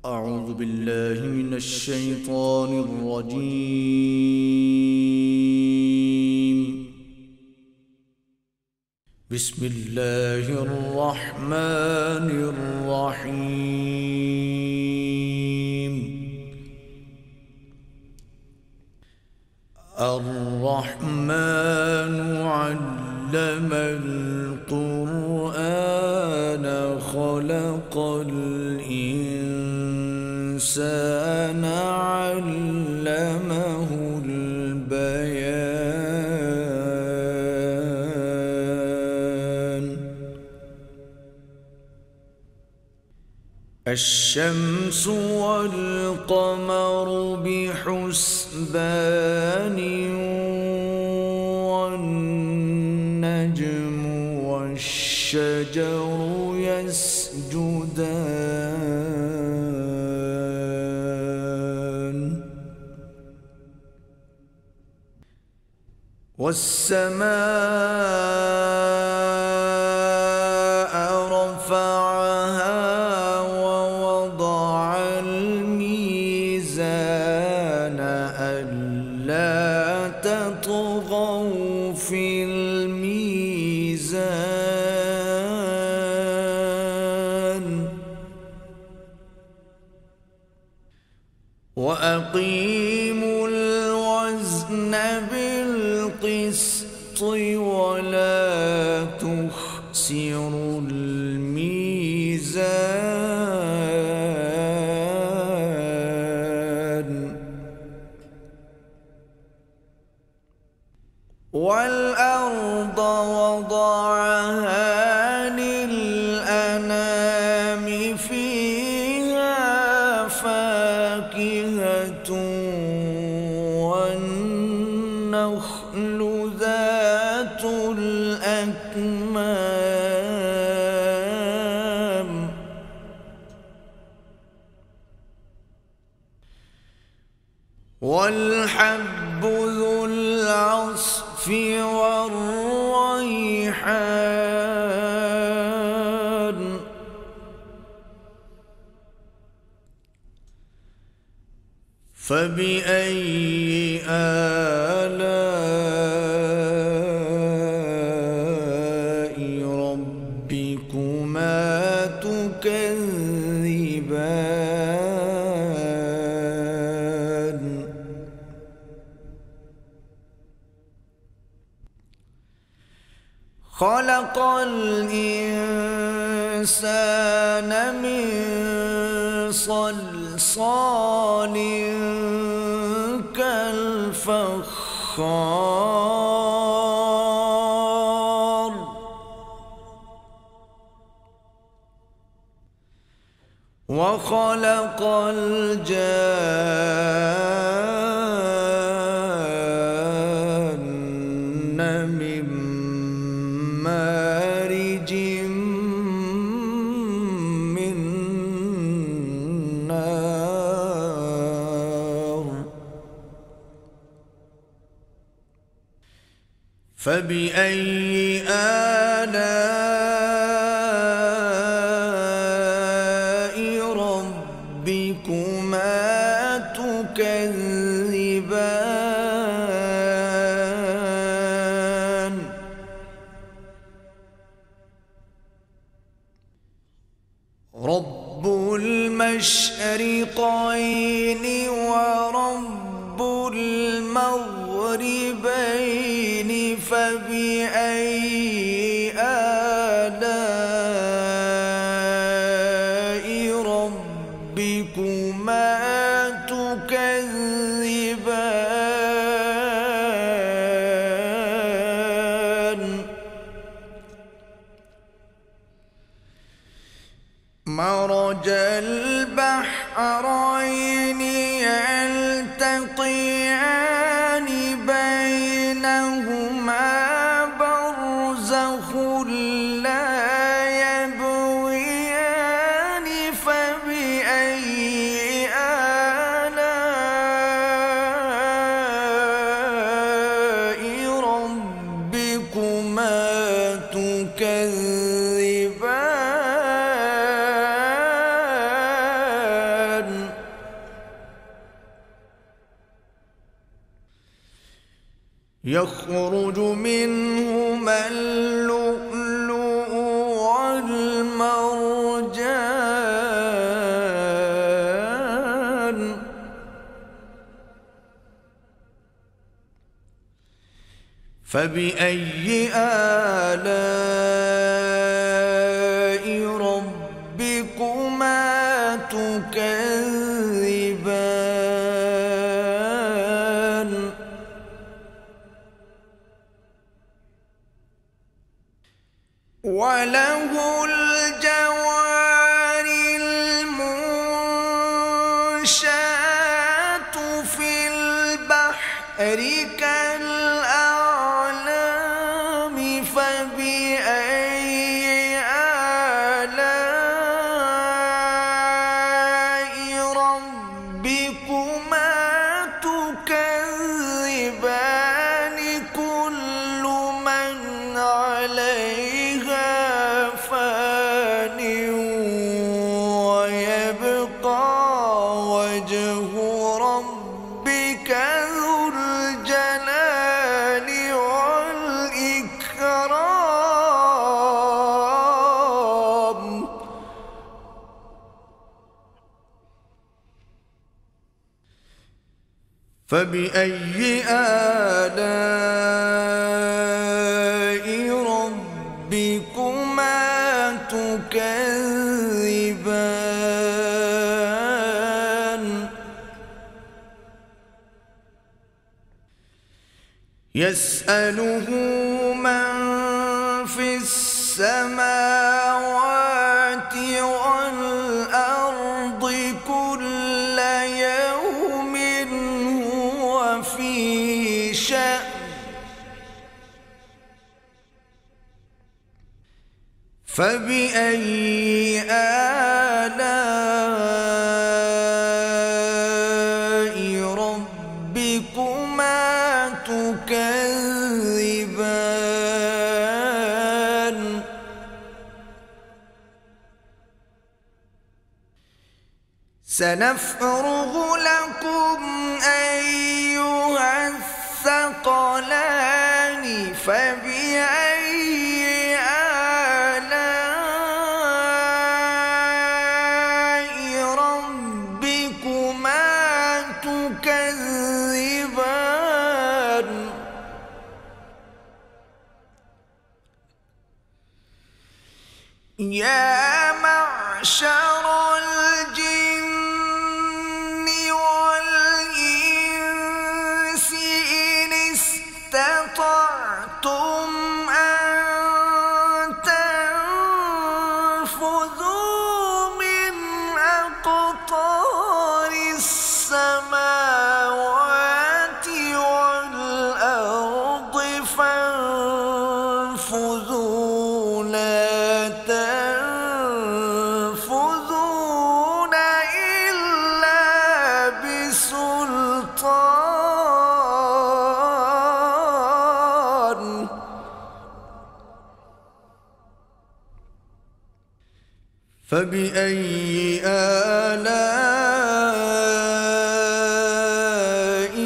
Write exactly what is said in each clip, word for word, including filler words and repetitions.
أعوذ بالله من الشيطان الرجيم. بسم الله الرحمن الرحيم. الرحمن علم القرآن خلق الإنسان علمه البيان. الشمس والقمر بحسبان والنجم والشجر يسجدان. والسماء رفعها ووضع الميزان ألا تطغوا في الميزان وأقيموا الوزن بالقسط ولا تخسروا الميزان. والأرض وضعها للأنام فيها فاكهة والنخل ذات الأكمام والحب ذو العصف والريحان. فبأي آلاء ربكما تكذبان. خلق الإنسان من صلصال كالفخار. وخلق الجان من مارج من نار. فبأي آلاء ربكما تكذبان. رب المشرقين ورب المغربين فبأي آلاء ربكما تكذبان. مرج البحرين يلتقيان بينهما برزخ لا يبغيان. فبأي آلاء ربكما تكذبان. يخرج منهما اللؤلؤ والمرجان فبأي آلاء ربكما تكذبان وله الجوار المنشآت في البحر كالأعلام فبأي آلاء ربكما تكذبان كل من عليها فان ويبقى وجه ربك ذو الجلال والإكرام فبأي آلاء ربكما تكذبان يسأله من في السماوات والأرض كل يوم هو في شأن فبأي آلاء ربكما تكذبان سنفرغ لكم أيها الثقلان فبأي تكذبان يا معشر الجن والإنس إن استطعتم أن تنفذوا من أقطار السماوات والأرض فانفذوا لا تنفذون إلا بسلطان فبأي آلاء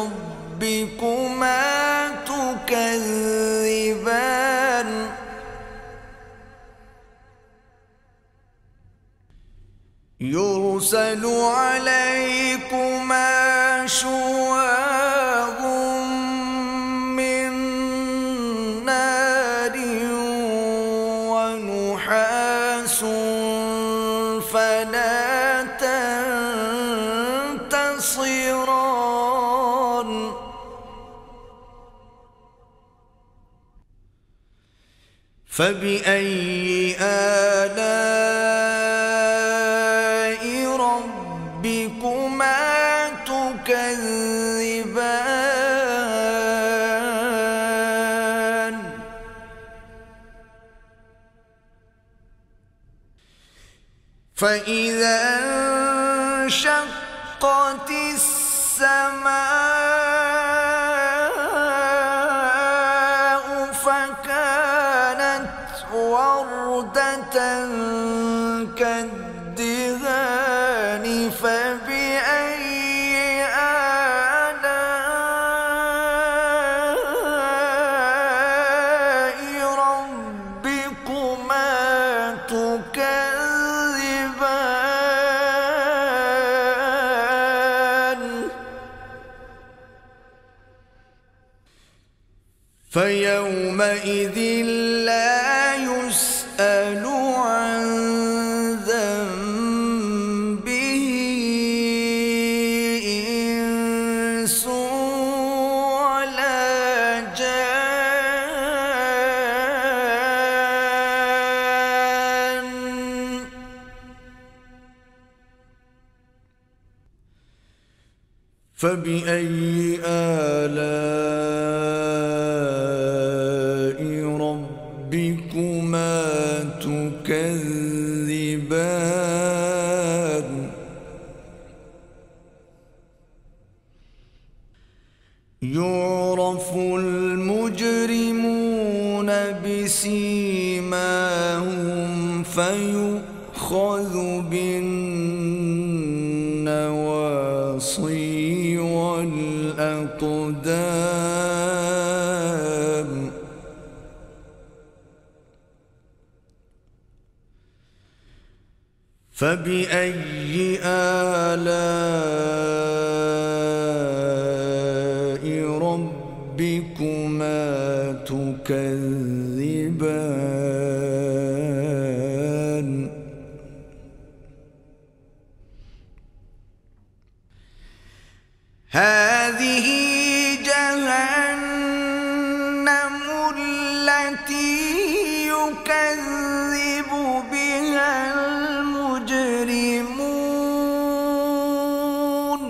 ربكما تكذبان يرسل عليكما شواظ من نار ونحاس فلا تنتصران فبأي آلاء ربكما تكذبان فإذا انشقت السماء فكانت وردة كالدهان فبأي آلاء فيومئذ لا يسأل عن ذنبه إنس ولا جان. فبأي آلاء ربكما تكذبان. يعرف المجرمون بسيماهم فيؤخذ بالنواصي والأقدام. فبأي آلاء ربكما تكذبان. هذه جهنم التي يكذب بها المجرمون.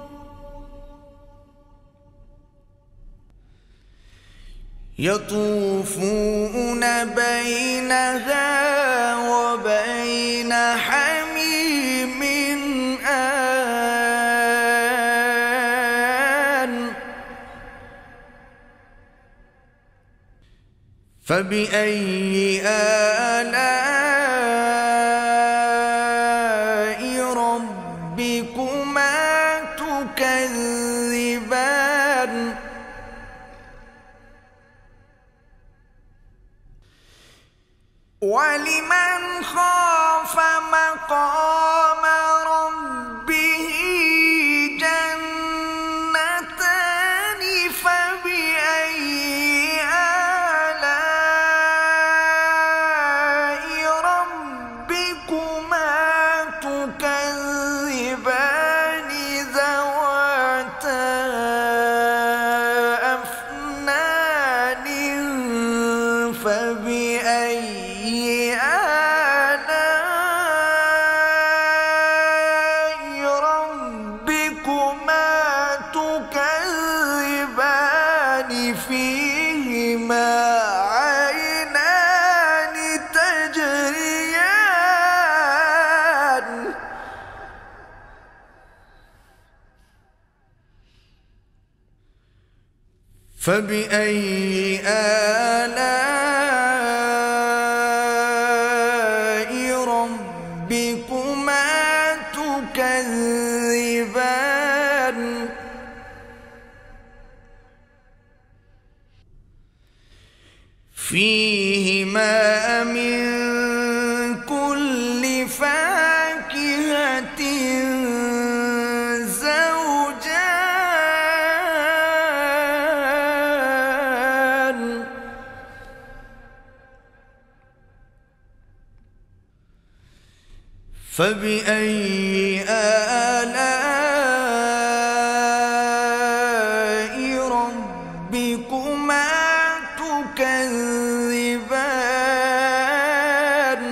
يطوفون بينها وبين حميم آن. فبأي آلاء ربكما تكذبان. ولمن خاف مقام ربه جنتان. فبأي آلاء ربكما تكذبان ذواتا أفنان. فبأي فيهما عينان تجريان. فبأي آلاء ربكما تكذبان. فيهما من كل فاكهة زوجان. فبأي آلاء ربكما تكذبان.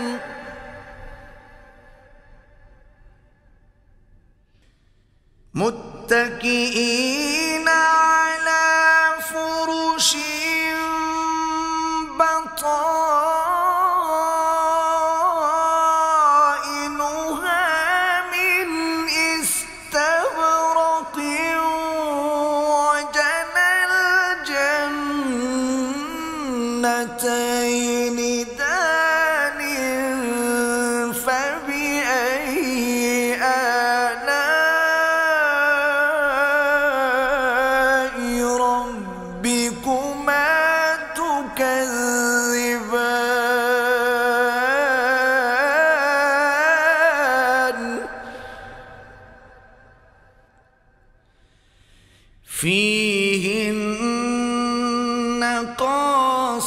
متكئين على فرش بطائنها من استبرق. وجنى الجنتين دان. فبأي آلاء ربكما تكذبان. فيهن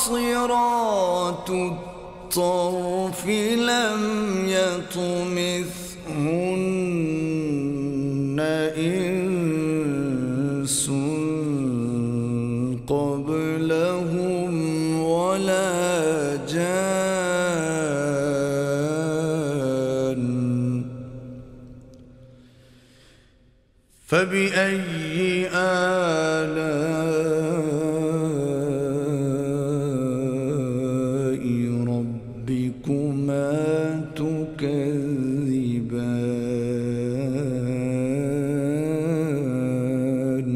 قاصرات الطرف لم يطمثهن إنس قبلهم ولا جان فبأي آلاء ربكما تكذبان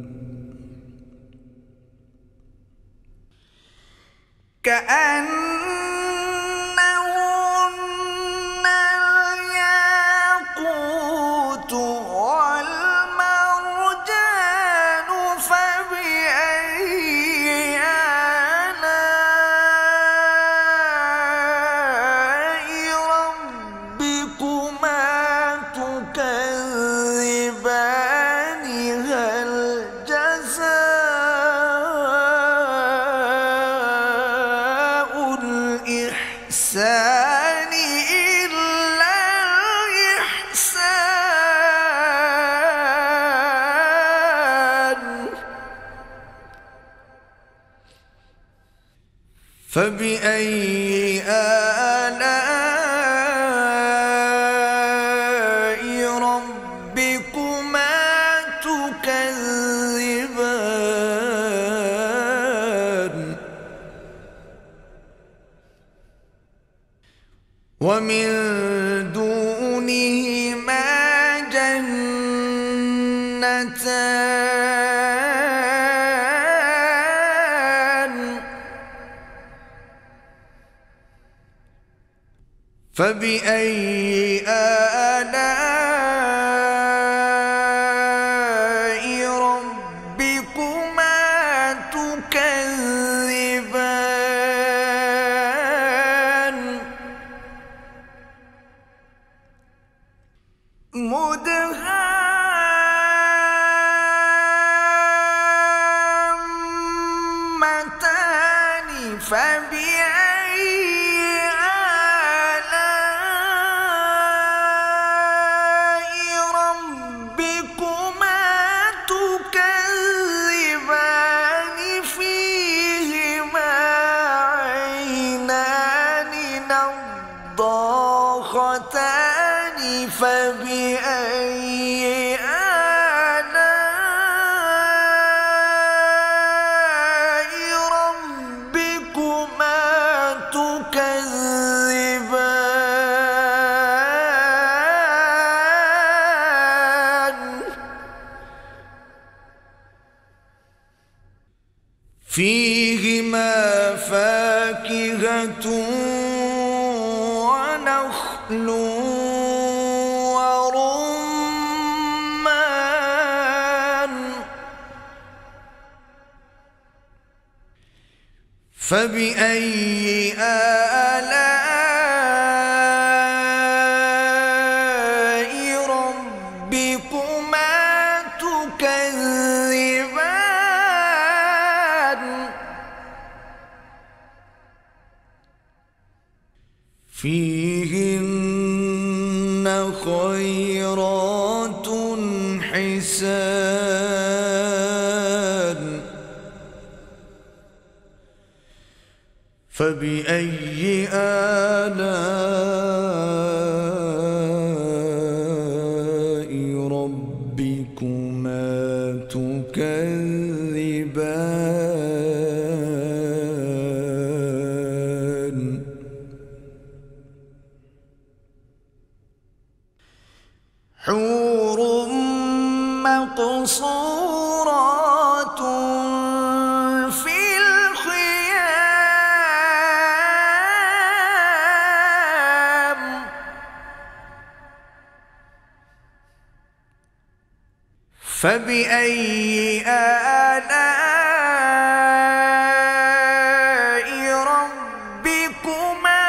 كأنهن الياقوت والمرجان فبأي آلاء ربكما تكذبان هل جزاء الإحسان إلا الإحسان فبأي آلاء ربكما تكذبان ومن دونهما جنتان فبأي آلاء ربكما تكذبان مدهامتان فبأي آلاء ربكما تكذبان فيهما عينان نضاختان فبأي آلاء ربكما تكذبان فيهما فاكهة ونخل ورمان فبأي آلاء ربكما تكذبان فيهن خيرات حسان فبأي آلاء ربكما تكذبان حور مقصورات في الخيام فبأي آلاء ربكما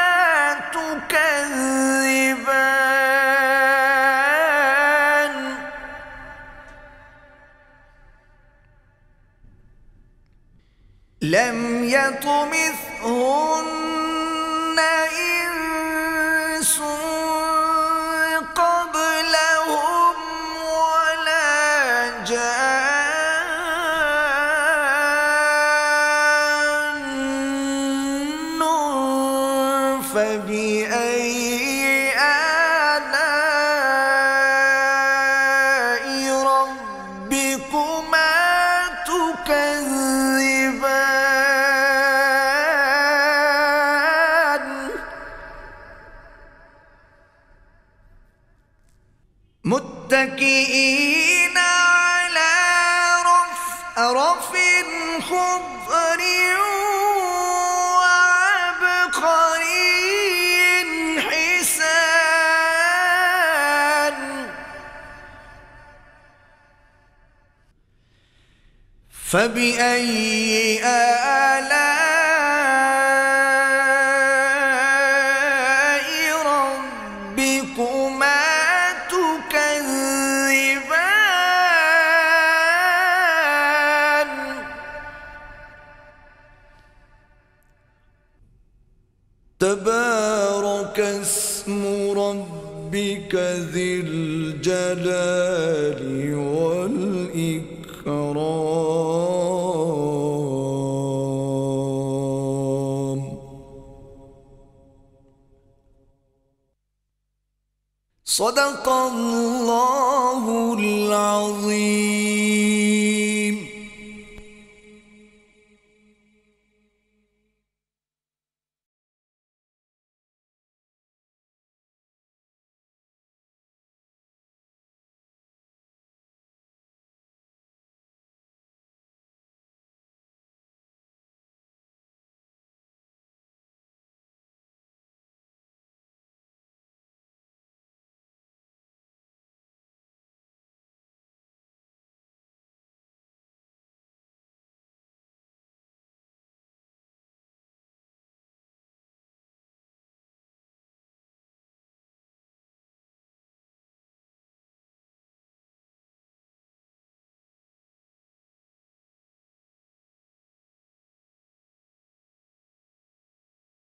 تكذبان لم يطمثهن إنس قبلهم ولا جان فبأي آلاء ربكما تكذبان متكئين على رفرف خضر وعبقري حسان فبأي آلاء ربكما تكذبان تبارك اسم ربك ذي الجلال والإكرام صدق الله العظيم.